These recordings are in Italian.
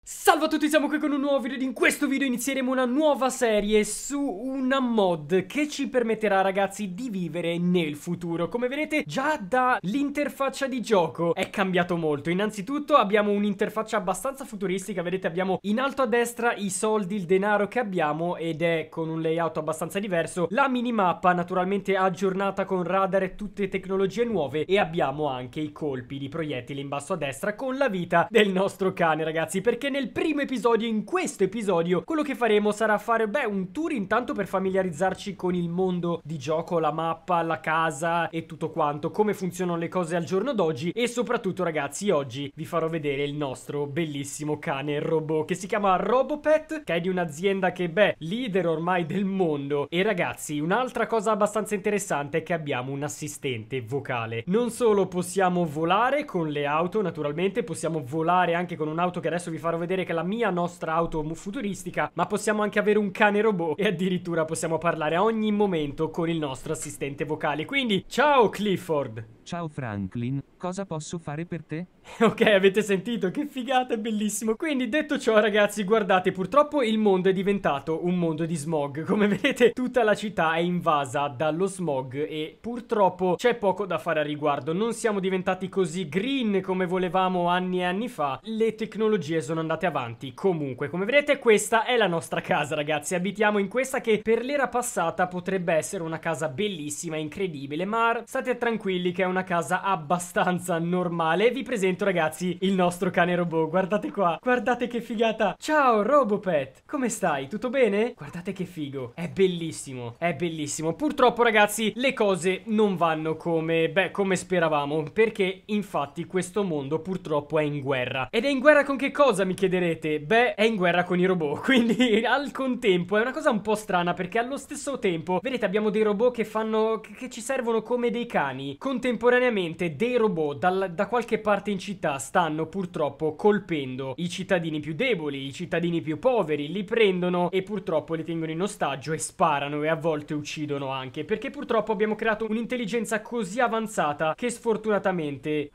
Salve a tutti, siamo qui con un nuovo video ed in questo video inizieremo una nuova serie su una mod che ci permetterà, ragazzi, di vivere nel futuro. Come vedete, già dall'interfaccia di gioco è cambiato molto. Innanzitutto abbiamo un'interfaccia abbastanza futuristica, vedete abbiamo in alto a destra i soldi, il denaro che abbiamo ed è con un layout abbastanza diverso. La minimappa naturalmente aggiornata con radar e tutte tecnologie nuove e abbiamo anche i colpi di proiettili in basso a destra con la vita del nostro cane, ragazzi, perché nel primo episodio, in questo episodio, quello che faremo sarà fare, un tour intanto per familiarizzarci con il mondo di gioco, la mappa, la casa e tutto quanto, come funzionano le cose al giorno d'oggi e soprattutto, ragazzi, oggi vi farò vedere il nostro bellissimo cane robot che si chiama Robopet, che è di un'azienda che, leader ormai del mondo. E ragazzi, un'altra cosa abbastanza interessante è che abbiamo un assistente vocale. Non solo possiamo volare con le auto, naturalmente, possiamo volare anche con un'auto che adesso vi farò vedere, che è la nostra auto futuristica, ma possiamo anche avere un cane robot e addirittura possiamo parlare a ogni momento con il nostro assistente vocale. Quindi, ciao Clifford! Ciao Franklin, cosa posso fare per te? Ok, avete sentito? Che figata, è bellissimo. Quindi, detto ciò, ragazzi, guardate, purtroppo il mondo è diventato un mondo di smog. Come vedete, tutta la città è invasa dallo smog e purtroppo c'è poco da fare a riguardo. Non siamo diventati così green come volevamo anni e anni fa. Le tecnologie sono andate avanti. Comunque, come vedete, questa è la nostra casa, ragazzi. Abitiamo in questa che per l'era passata potrebbe essere una casa bellissima e incredibile, ma state tranquilli che è una casa abbastanza normale. Vi presento, ragazzi, il nostro cane robot. Guardate qua, guardate che figata. Ciao Robopet, come stai? Tutto bene? Guardate che figo, è bellissimo, è bellissimo. Purtroppo, ragazzi, le cose non vanno come speravamo, perché infatti questo mondo purtroppo è in guerra. Ed è in guerra con che cosa, mi chiederete? È in guerra con i robot. Quindi al contempo è una cosa un po' strana, perché allo stesso tempo, vedete, abbiamo dei robot che ci servono come dei cani. Contemporaneamente dei robot da qualche parte in città stanno purtroppo colpendo i cittadini più deboli, i cittadini più poveri, li prendono e purtroppo li tengono in ostaggio e sparano e a volte uccidono anche, perché purtroppo abbiamo creato un'intelligenza così avanzata che sfortunatamente,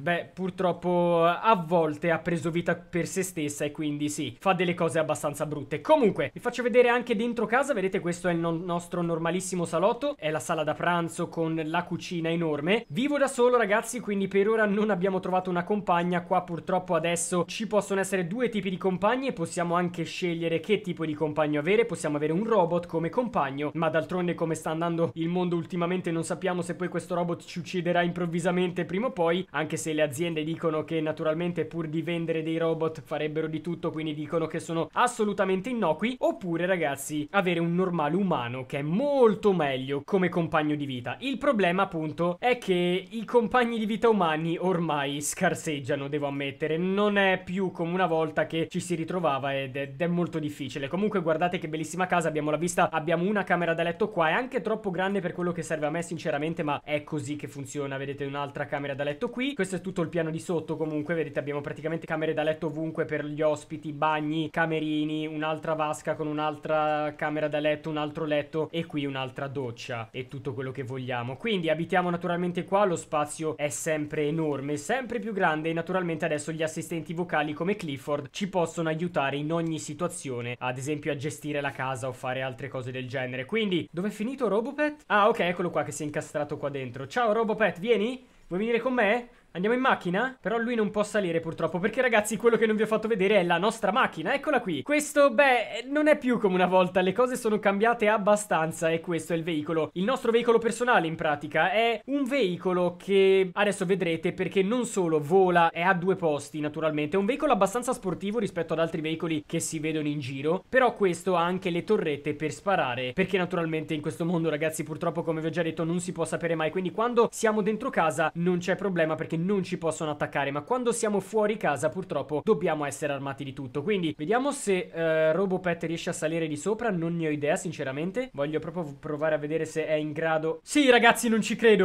purtroppo a volte ha preso vita per se stessa e quindi sì, fa delle cose abbastanza brutte. Comunque, vi faccio vedere anche dentro casa, vedete questo è il nostro normalissimo salotto, è la sala da pranzo con la cucina enorme. Vivo da solo, ragazzi, quindi per ora non abbiamo trovato una compagna. Qua purtroppo adesso ci possono essere due tipi di compagni e possiamo anche scegliere che tipo di compagno avere. Possiamo avere un robot come compagno, ma d'altronde come sta andando il mondo ultimamente non sappiamo se poi questo robot ci ucciderà improvvisamente prima o poi, anche se le aziende dicono che naturalmente pur di vendere dei robot farebbero di tutto, quindi dicono che sono assolutamente innocui. Oppure, ragazzi, avere un normale umano che è molto meglio come compagno di vita. Il problema appunto è che i compagni di vita umani ormai scarseggiano, devo ammettere. Non è più come una volta che ci si ritrovava ed è molto difficile. Comunque guardate che bellissima casa, abbiamo la vista, abbiamo una camera da letto qua, è anche troppo grande per quello che serve a me sinceramente, ma è così che funziona. Vedete un'altra camera da letto qui, questo è tutto il piano di sotto. Comunque vedete abbiamo praticamente camere da letto ovunque per gli ospiti, bagni, camerini, un'altra vasca con un'altra camera da letto, un altro letto e qui un'altra doccia e tutto quello che vogliamo. Quindi abitiamo naturalmente qua, lo spazio è sempre enorme, sempre più grande e naturalmente adesso gli assistenti vocali come Clifford ci possono aiutare in ogni situazione, ad esempio a gestire la casa o fare altre cose del genere. Quindi, dov'è finito Robopet? Ah, ok, eccolo qua che si è incastrato qua dentro. Ciao Robopet, vieni? Vuoi venire con me? Andiamo in macchina? Però lui non può salire purtroppo, perché ragazzi quello che non vi ho fatto vedere è la nostra macchina, eccola qui. Questo, non è più come una volta, le cose sono cambiate abbastanza e questo è il veicolo. Il nostro veicolo personale in pratica è un veicolo che adesso vedrete, perché non solo vola, è a due posti naturalmente, è un veicolo abbastanza sportivo rispetto ad altri veicoli che si vedono in giro, però questo ha anche le torrette per sparare, perché naturalmente in questo mondo, ragazzi, purtroppo come vi ho già detto non si può sapere mai, quindi quando siamo dentro casa non c'è problema perché non ci possono attaccare, ma quando siamo fuori casa purtroppo dobbiamo essere armati di tutto. Quindi vediamo se Robopet riesce a salire di sopra, non ne ho idea sinceramente, voglio proprio provare a vedere se è in grado. Sì, ragazzi, non ci credo,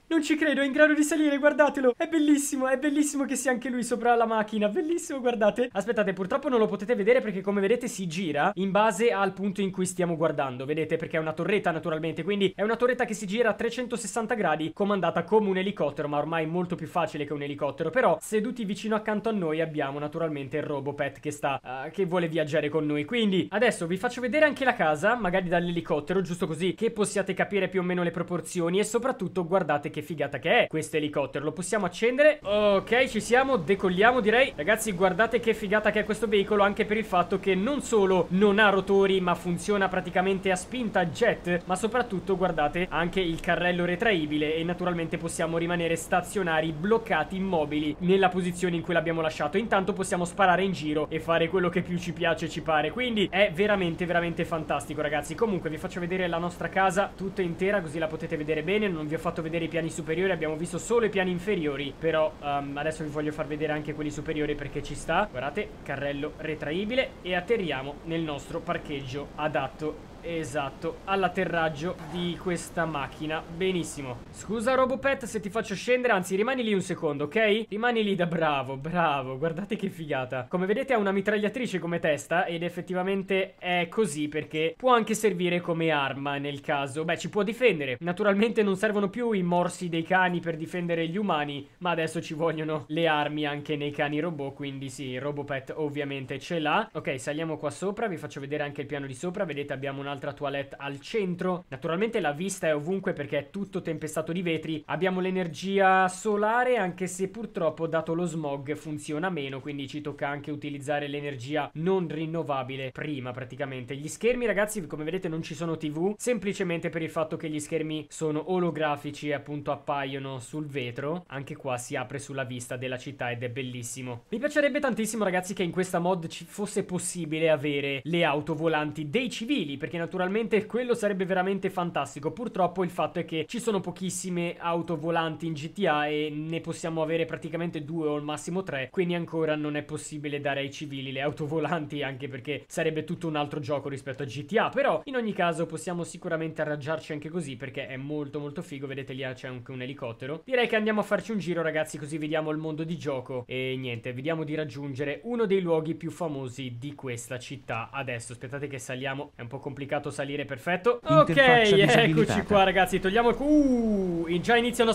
Non ci credo, è in grado di salire, guardatelo. È bellissimo che sia anche lui sopra la macchina. Bellissimo, guardate. Aspettate, purtroppo non lo potete vedere perché come vedete si gira in base al punto in cui stiamo guardando. Vedete? Perché è una torretta naturalmente, quindi è una torretta che si gira a 360 gradi comandata come un elicottero, ma ormai molto più facile che un elicottero. Però seduti vicino accanto a noi abbiamo naturalmente il Robopet che vuole viaggiare con noi. Quindi adesso vi faccio vedere anche la casa, magari dall'elicottero, giusto così che possiate capire più o meno le proporzioni. E soprattutto guardate che figata che è questo elicottero. Lo possiamo accendere. Ok, ci siamo, decolliamo direi. Ragazzi, guardate che figata che è questo veicolo, anche per il fatto che non solo non ha rotori ma funziona praticamente a spinta jet, ma soprattutto guardate anche il carrello retraibile. E naturalmente possiamo rimanere stazionari, bloccati, immobili nella posizione in cui l'abbiamo lasciato. Intanto possiamo sparare in giro e fare quello che più ci piace e ci pare. Quindi è veramente fantastico, ragazzi. Comunque vi faccio vedere la nostra casa tutta intera, così la potete vedere bene. Non vi ho fatto vedere i piani superiori, abbiamo visto solo i piani inferiori. Però adesso vi voglio far vedere anche quelli superiori perché ci sta. Guardate, carrello retraibile. E atterriamo nel nostro parcheggio adatto, esatto, all'atterraggio di questa macchina. Benissimo. Scusa Robopet se ti faccio scendere, anzi rimani lì un secondo, ok? Rimani lì da bravo, guardate che figata. Come vedete ha una mitragliatrice come testa ed effettivamente è così perché può anche servire come arma nel caso. Beh, ci può difendere. Naturalmente non servono più i morsi dei cani per difendere gli umani, ma adesso ci vogliono le armi anche nei cani robot, quindi sì, Robopet ovviamente ce l'ha. Ok, saliamo qua sopra, vi faccio vedere anche il piano di sopra. Vedete, abbiamo un'altra toilette al centro. Naturalmente la vista è ovunque perché è tutto tempestato di vetri. Abbiamo l'energia solare, anche se purtroppo dato lo smog funziona meno, quindi ci tocca anche utilizzare l'energia non rinnovabile prima praticamente. Gli schermi, ragazzi, come vedete non ci sono TV, semplicemente per il fatto che gli schermi sono olografici e appunto appaiono sul vetro. Anche qua si apre sulla vista della città ed è bellissimo. Mi piacerebbe tantissimo, ragazzi, che in questa mod ci fosse possibile avere le auto volanti dei civili, perché naturalmente quello sarebbe veramente fantastico. Purtroppo il fatto è che ci sono pochissime auto volanti in GTA e ne possiamo avere praticamente 2 o al massimo 3, quindi ancora non è possibile dare ai civili le auto volanti, anche perché sarebbe tutto un altro gioco rispetto a GTA. Però in ogni caso possiamo sicuramente arrangiarci anche così perché è molto figo. Vedete lì c'è anche un elicottero. Direi che andiamo a farci un giro, ragazzi, così vediamo il mondo di gioco e niente, vediamo di raggiungere uno dei luoghi più famosi di questa città. Adesso aspettate che saliamo, è un po' complicato salire, perfetto. Ok, eccoci qua, ragazzi, togliamo il... già iniziano a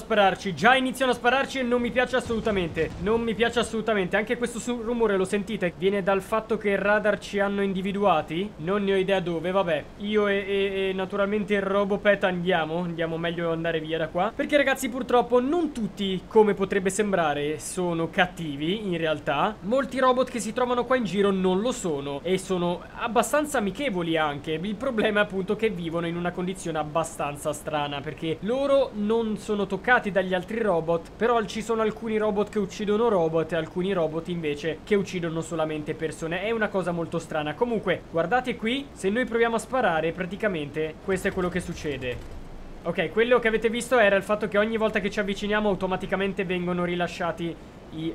spararci e non mi piace assolutamente. Anche questo rumore lo sentite? Viene dal fatto che il radar ci hanno individuati? Non ne ho idea dove, vabbè. Io e naturalmente il Robopet andiamo meglio andare via da qua, perché ragazzi purtroppo non tutti, come potrebbe sembrare, sono cattivi. In realtà molti robot che si trovano qua in giro non lo sono e sono abbastanza amichevoli anche. Il problema è appunto che vivono in una condizione abbastanza strana, perché loro non sono toccati dagli altri robot, però ci sono alcuni robot che uccidono robot e alcuni robot invece che uccidono solamente persone. È una cosa molto strana. Comunque guardate qui, se noi proviamo a sparare praticamente questo è quello che succede. Ok, quello che avete visto era il fatto che ogni volta che ci avviciniamo automaticamente vengono rilasciati i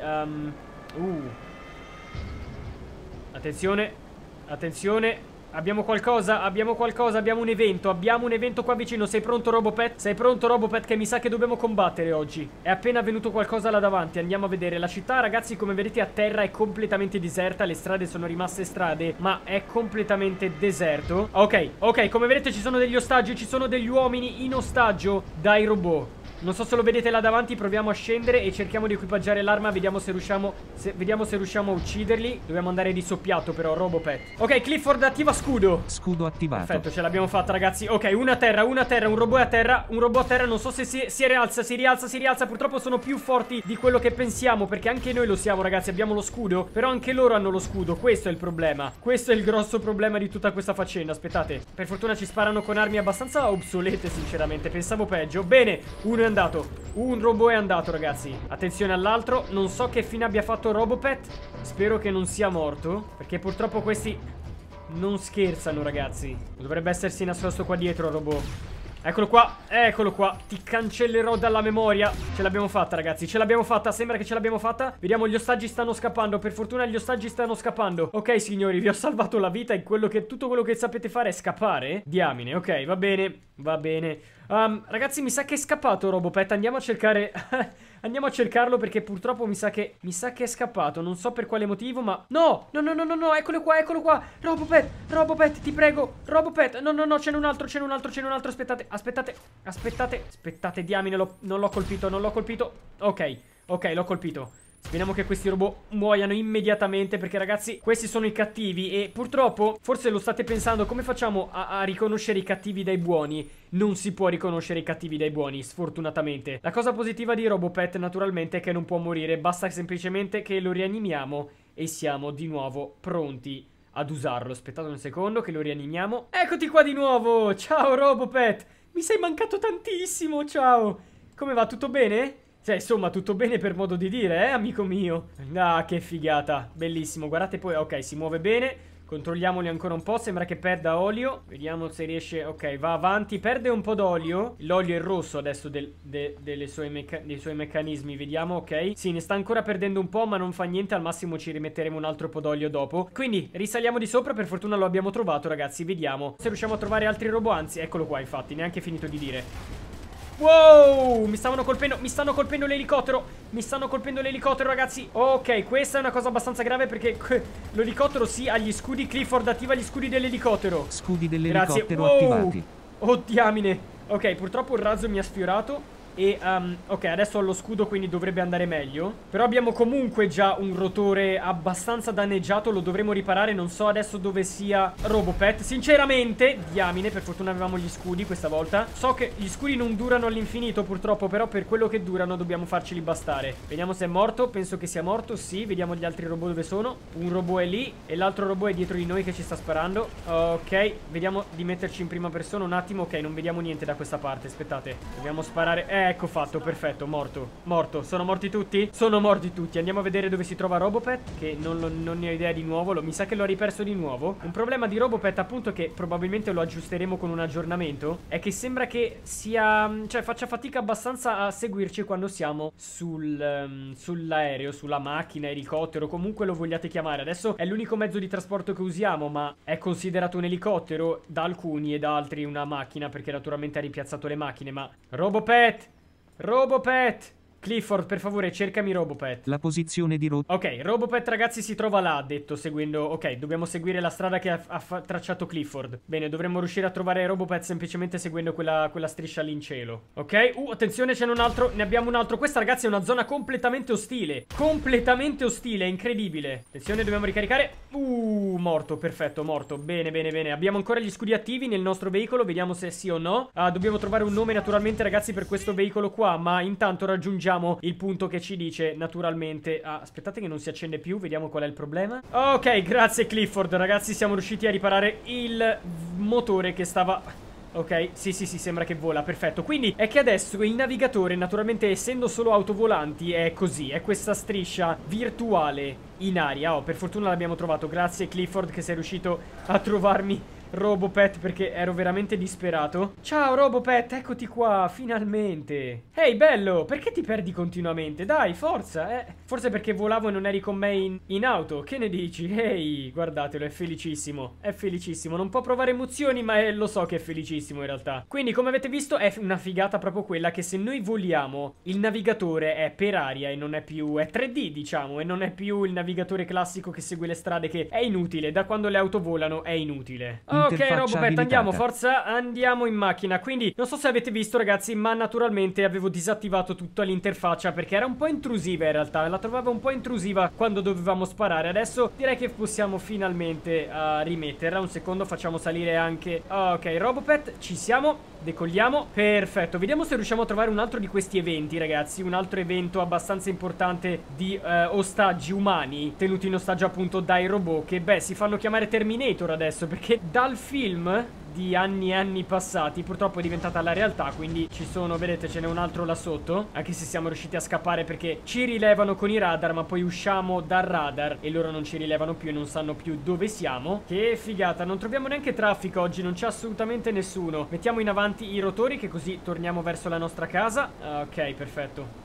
Attenzione. Abbiamo qualcosa, abbiamo un evento qua vicino. Sei pronto Robopet? Che mi sa che dobbiamo combattere oggi. È appena avvenuto qualcosa là davanti. Andiamo a vedere la città, ragazzi. Come vedete a terra è completamente deserta. Le strade sono rimaste strade, ma è completamente deserto. Ok, come vedete ci sono degli ostaggi. Ci sono degli uomini in ostaggio dai robot. Non so se lo vedete là davanti. Proviamo a scendere e cerchiamo di equipaggiare l'arma. Vediamo se riusciamo a ucciderli. Dobbiamo andare di soppiatto però, Robopet. Ok, Clifford attiva scudo. Scudo attivato. Perfetto, ce l'abbiamo fatta, ragazzi. Ok, una a terra, un robot a terra. Non so se si rialza. Purtroppo sono più forti di quello che pensiamo, perché anche noi lo siamo, ragazzi. Abbiamo lo scudo, però anche loro hanno lo scudo. Questo è il problema. Questo è il grosso problema di tutta questa faccenda. Aspettate, per fortuna ci sparano con armi abbastanza obsolete, sinceramente. Pensavo peggio. Bene, uno è andato. Un robot è andato, ragazzi. Attenzione all'altro. Non so che fine abbia fatto Robopet. Spero che non sia morto, perché purtroppo questi non scherzano, ragazzi. Dovrebbe essersi nascosto qua dietro, robot. Eccolo qua. Ti cancellerò dalla memoria. Ce l'abbiamo fatta, ragazzi, sembra che ce l'abbiamo fatta. Vediamo, gli ostaggi stanno scappando. Per fortuna gli ostaggi stanno scappando. Ok, signori, vi ho salvato la vita e tutto quello che sapete fare è scappare. Diamine, ok, va bene. Ragazzi, mi sa che è scappato Robopet. Andiamo a cercare. Andiamo a cercarlo perché purtroppo mi sa che è scappato. Non so per quale motivo, ma... No, no, no, no, no, no, eccolo qua, eccolo qua. Robopet, Robopet, ti prego. Robopet, no, no, no, ce n'è un altro, ce n'è un altro, ce n'è un altro. Aspettate, aspettate, aspettate. Aspettate, diamine, non l'ho colpito, non l'ho colpito. Ok, ok, l'ho colpito. Speriamo che questi robot muoiano immediatamente, perché ragazzi, questi sono i cattivi. E purtroppo, forse lo state pensando, come facciamo a riconoscere i cattivi dai buoni? Non si può riconoscere i cattivi dai buoni, sfortunatamente. La cosa positiva di Robopet, naturalmente, è che non può morire. Basta semplicemente che lo rianimiamo e siamo di nuovo pronti ad usarlo. Aspettate un secondo che lo rianimiamo. Eccoti qua di nuovo! Ciao Robopet! Mi sei mancato tantissimo, ciao! Come va, tutto bene? Cioè, insomma, tutto bene per modo di dire, amico mio? Ah, che figata. Bellissimo. Guardate poi, ok, si muove bene. Controlliamoli ancora un po'. Sembra che perda olio. Vediamo se riesce. Ok, va avanti. Perde un po' d'olio. L'olio è rosso adesso dei suoi meccanismi. Vediamo, ok. Sì, ne sta ancora perdendo un po', ma non fa niente. Al massimo ci rimetteremo un altro po' d'olio dopo. Quindi, risaliamo di sopra. Per fortuna lo abbiamo trovato, ragazzi. Vediamo se riusciamo a trovare altri robot. Anzi, eccolo qua, infatti. Neanche finito di dire. Wow, mi stanno colpendo l'elicottero. Mi stanno colpendo l'elicottero, ragazzi. Ok, questa è una cosa abbastanza grave perché l'elicottero sì ha gli scudi. Clifford, attiva gli scudi dell'elicottero. Scudi dell'elicottero attivati. Oh, diamine. Ok, purtroppo il razzo mi ha sfiorato. E ok, adesso ho lo scudo, quindi dovrebbe andare meglio. Però abbiamo comunque già un rotore abbastanza danneggiato. Lo dovremo riparare, non so adesso dove sia Robopet. Sinceramente, diamine, per fortuna avevamo gli scudi questa volta. So che gli scudi non durano all'infinito purtroppo, però per quello che durano dobbiamo farceli bastare. Vediamo se è morto, penso che sia morto, sì. Vediamo gli altri robot dove sono. Un robot è lì e l'altro robot è dietro di noi che ci sta sparando. Ok, vediamo di metterci in prima persona un attimo. Ok, non vediamo niente da questa parte, aspettate. Dobbiamo sparare. Ecco fatto, perfetto, morto. Morto, sono morti tutti? Sono morti tutti. Andiamo a vedere dove si trova Robopet, che non ne ho idea di nuovo. Mi sa che l'ho riperso di nuovo. Un problema di Robopet, appunto, che probabilmente lo aggiusteremo con un aggiornamento, è che sembra che sia... cioè faccia fatica abbastanza a seguirci quando siamo sull'aereo, sulla macchina, elicottero, comunque lo vogliate chiamare. Adesso è l'unico mezzo di trasporto che usiamo, ma è considerato un elicottero da alcuni e da altri una macchina, perché naturalmente ha ripiazzato le macchine. Ma Robopet! Robopet! Clifford, per favore, cercami Robopet. La posizione di Ok, Robopet, ragazzi, si trova là, ha detto, seguendo... Ok, dobbiamo seguire la strada che ha tracciato Clifford. Bene, dovremmo riuscire a trovare Robopet semplicemente seguendo quella striscia lì in cielo. Ok, attenzione, ce n'è un altro, ne abbiamo un altro. Questa, ragazzi, è una zona completamente ostile. Completamente ostile, è incredibile. Attenzione, dobbiamo ricaricare. Morto, perfetto, morto. Bene, bene, bene. Abbiamo ancora gli scudi attivi nel nostro veicolo, vediamo se sì o no. Dobbiamo trovare un nome, naturalmente, ragazzi, per questo veicolo qua, ma intanto raggiungiamo il punto che ci dice naturalmente. Aspettate che non si accende più, vediamo qual è il problema. Ok, grazie Clifford, ragazzi, siamo riusciti a riparare il motore che stava... Ok, sì, sembra che vola, perfetto. Quindi è che adesso il navigatore, naturalmente essendo solo autovolanti, è così, è questa striscia virtuale in aria. Per fortuna l'abbiamo trovato, grazie Clifford che sei riuscito a trovarmi Robopet, perché ero veramente disperato. Ciao Robopet, eccoti qua, finalmente. Ehi, bello, perché ti perdi continuamente? Dai, forza, Forse perché volavo e non eri con me in auto. Che ne dici? Ehi, guardatelo, è felicissimo. È felicissimo, non può provare emozioni, ma lo so che è felicissimo in realtà. Quindi, come avete visto, è una figata proprio quella che se noi voliamo, il navigatore è per aria e non è più... è 3D, diciamo, e non è più il navigatore classico che segue le strade, che è inutile. Da quando le auto volano è inutile. Ok, Robopet, andiamo, forza, andiamo in macchina. Quindi, non so se avete visto, ragazzi, ma naturalmente avevo disattivato tutta l'interfaccia perché era un po' intrusiva in realtà. La trovavo un po' intrusiva quando dovevamo sparare. Adesso direi che possiamo finalmente rimetterla. Un secondo, facciamo salire anche... Ok, Robopet, ci siamo. Decolliamo, perfetto. Vediamo se riusciamo a trovare un altro di questi eventi, ragazzi. Un altro evento abbastanza importante di ostaggi umani tenuti in ostaggio appunto dai robot, che beh, si fanno chiamare Terminator adesso, perché dal film di anni e anni passati purtroppo è diventata la realtà. Quindi ci sono, vedete, ce n'è un altro là sotto. Anche se siamo riusciti a scappare perché ci rilevano con i radar, ma poi usciamo dal radar e loro non ci rilevano più e non sanno più dove siamo. Che figata, non troviamo neanche traffico oggi, non c'è assolutamente nessuno. Mettiamo in avanti i rotori, che così torniamo verso la nostra casa. Ok, perfetto.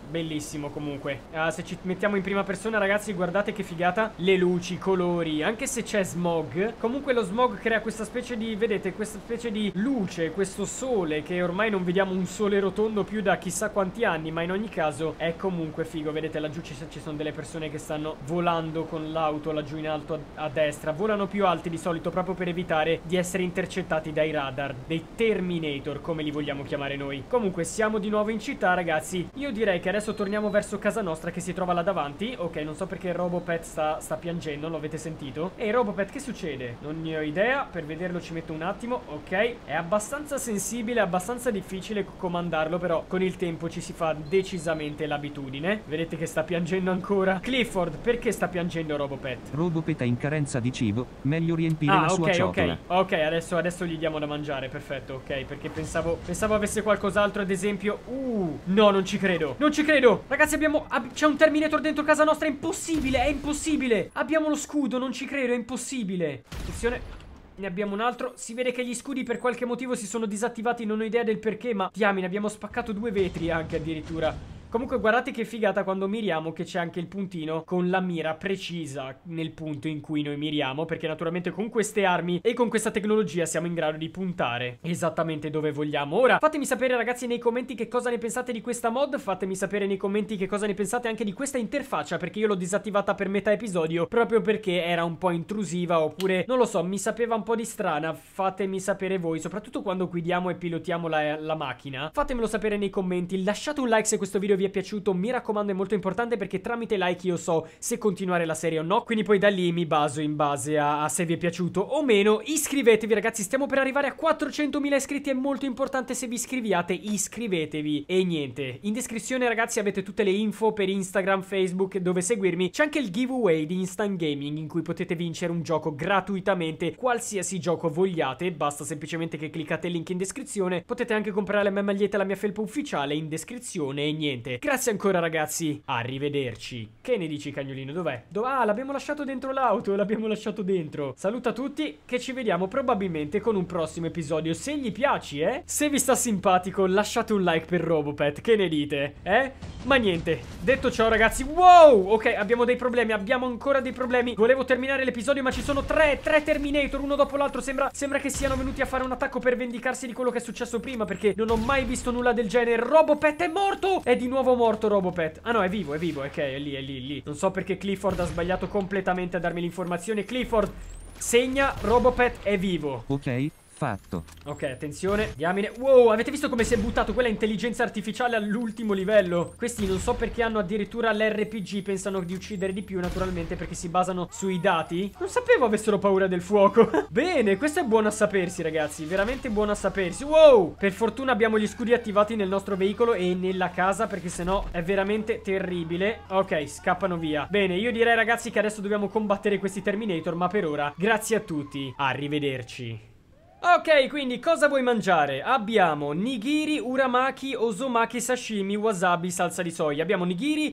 Bellissimo comunque. Se ci mettiamo in prima persona, ragazzi, guardate che figata. Le luci, i colori. Anche se c'è smog, comunque lo smog crea questa specie di, vedete, questa specie di luce, questo sole, che ormai non vediamo un sole rotondo più da chissà quanti anni, ma in ogni caso è comunque figo. Vedete laggiù ci sono delle persone che stanno volando con l'auto laggiù in alto a destra. Volano più alti di solito proprio per evitare di essere intercettati dai radar, dei Terminator, come li vogliamo chiamare noi. Comunque siamo di nuovo in città, ragazzi. Io direi che adesso torniamo verso casa nostra, che si trova là davanti. Ok, non so perché Robopet sta piangendo, lo avete sentito? Ehi Robopet, che succede? Non ne ho idea, per vederlo ci metto un attimo. Ok, è abbastanza sensibile, abbastanza difficile comandarlo, però con il tempo ci si fa decisamente l'abitudine. Vedete che sta piangendo ancora. Clifford, perché sta piangendo Robopet? Robopet è in carenza di cibo, meglio riempire la sua ciotola. Ok, adesso gli diamo da mangiare, perfetto, ok, perché pensavo avesse qualcos'altro, ad esempio. No, non ci credo. Non ci credo. Ragazzi, c'è un Terminator dentro casa nostra, è impossibile, è impossibile. Abbiamo lo scudo, non ci credo, è impossibile. Attenzione. Ne abbiamo un altro. Si vede che gli scudi per qualche motivo si sono disattivati. Non ho idea del perché, ma diamine, abbiamo spaccato 2 vetri anche addirittura. Comunque guardate che figata quando miriamo, che c'è anche il puntino con la mira precisa nel punto in cui noi miriamo, perché naturalmente con queste armi e con questa tecnologia siamo in grado di puntare esattamente dove vogliamo. Ora fatemi sapere, ragazzi, nei commenti che cosa ne pensate di questa mod. Fatemi sapere nei commenti che cosa ne pensate anche di questa interfaccia, perché io l'ho disattivata per metà episodio proprio perché era un po' intrusiva, oppure non lo so, mi sapeva un po' di strana. Fatemi sapere voi, soprattutto quando guidiamo e pilotiamo la macchina. Fatemelo sapere nei commenti. Lasciate un like se questo video vi è piaciuto, mi raccomando, è molto importante, perché tramite like io so se continuare la serie o no, quindi poi da lì mi baso in base a se vi è piaciuto o meno. Iscrivetevi, ragazzi, stiamo per arrivare a 400.000 iscritti, è molto importante. Se vi iscriviate, iscrivetevi. E niente, in descrizione, ragazzi, avete tutte le info per Instagram, Facebook, dove seguirmi. C'è anche il giveaway di Instant Gaming, in cui potete vincere un gioco gratuitamente, qualsiasi gioco vogliate, basta semplicemente che cliccate il link in descrizione. Potete anche comprare la mia maglietta e la mia felpa ufficiale in descrizione. E niente, grazie ancora, ragazzi, arrivederci. Che ne dici, cagnolino? Dov'è? Ah, l'abbiamo lasciato dentro l'auto, l'abbiamo lasciato dentro. Saluta tutti, che ci vediamo probabilmente con un prossimo episodio, se gli piaci, se vi sta simpatico, lasciate un like per Robopet, che ne dite, Ma niente, detto ciò, ragazzi, wow, ok, abbiamo dei problemi, abbiamo ancora dei problemi. Volevo terminare l'episodio, ma ci sono tre Terminator, uno dopo l'altro. Sembra che siano venuti a fare un attacco per vendicarsi di quello che è successo prima, perché non ho mai visto nulla del genere. Robopet è morto! È di nuovo morto Robopet. Ah no, è vivo, ok, è lì. Non so perché Clifford ha sbagliato completamente a darmi l'informazione. Clifford, segna, Robopet è vivo. Ok, fatto. Ok, attenzione, diamine. Wow, avete visto come si è buttato? Quella intelligenza artificiale all'ultimo livello. Questi non so perché hanno addirittura l'RPG. Pensano di uccidere di più, naturalmente, perché si basano sui dati. Non sapevo avessero paura del fuoco. Bene, questo è buono a sapersi, ragazzi, veramente buono a sapersi. Wow, per fortuna abbiamo gli scudi attivati nel nostro veicolo e nella casa, perché sennò è veramente terribile. Ok, scappano via. Bene, io direi, ragazzi, che adesso dobbiamo combattere questi Terminator, ma per ora grazie a tutti, arrivederci. Ok, quindi cosa vuoi mangiare? Abbiamo nigiri, uramaki, osomaki, sashimi, wasabi, salsa di soia. Abbiamo nigiri,